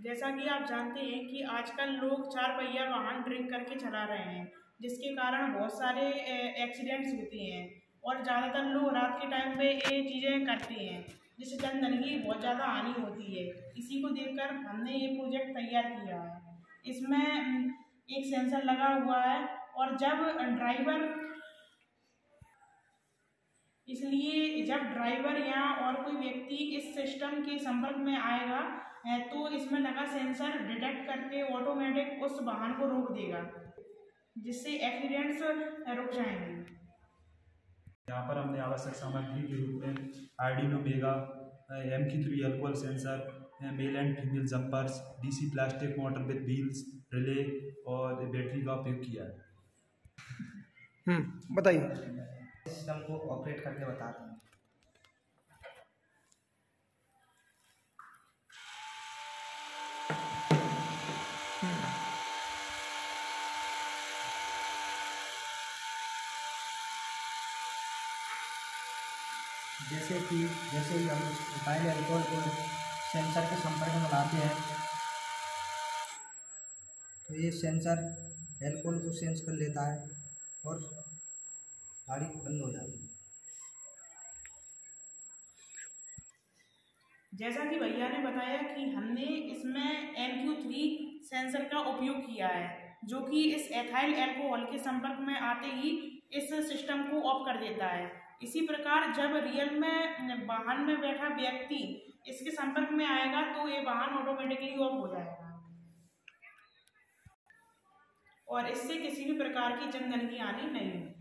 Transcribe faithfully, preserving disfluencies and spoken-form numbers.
जैसा कि आप जानते हैं कि आजकल लोग चार पहिया वाहन ड्रिंक करके चला रहे हैं, जिसके कारण बहुत सारे एक्सीडेंट्स होते हैं और ज़्यादातर लोग रात के टाइम पे ये चीज़ें करते हैं, जिससे जनधन की बहुत ज़्यादा हानि होती है। इसी को देखकर हमने ये प्रोजेक्ट तैयार किया है। इसमें एक सेंसर लगा हुआ है और जब ड्राइवर इसलिए जब ड्राइवर या और कोई व्यक्ति इस सिस्टम के संपर्क में आएगा तो इसमें लगा सेंसर डिटेक्ट करके ऑटोमेटिक उस वाहन को रोक देगा, जिससे एक्सीडेंट्स रुक जाएंगे। यहाँ पर हमने आवश्यक सामग्री के रूप में Arduino Mega, M Q three alcohol sensor, male and female jumpers, DC plastic motor with wheels, relay और बैटरी का उपयोग किया है। हम्म बताइए। सिस्टम को ऑपरेट करके बताते हैं। जैसे कि जैसे ही हम इथाइल अल्कोहल को सेंसर के संपर्क में लाते हैं तो ये सेंसर अल्कोहल को सेंस कर लेता है और गाड़ी बंद हो जाती है। जैसा कि भैया ने बताया कि हमने इसमें एम क्यू थ्री सेंसर का उपयोग किया है, जो कि इस एथाइल अल्कोहल के संपर्क में आते ही इस सिस्टम को ऑफ कर देता है। इसी प्रकार जब रियल में वाहन में बैठा व्यक्ति इसके संपर्क में आएगा तो ये वाहन ऑटोमेटिकली ऑफ हो जाएगा और इससे किसी भी प्रकार की जनधन की हानि नहीं होगी।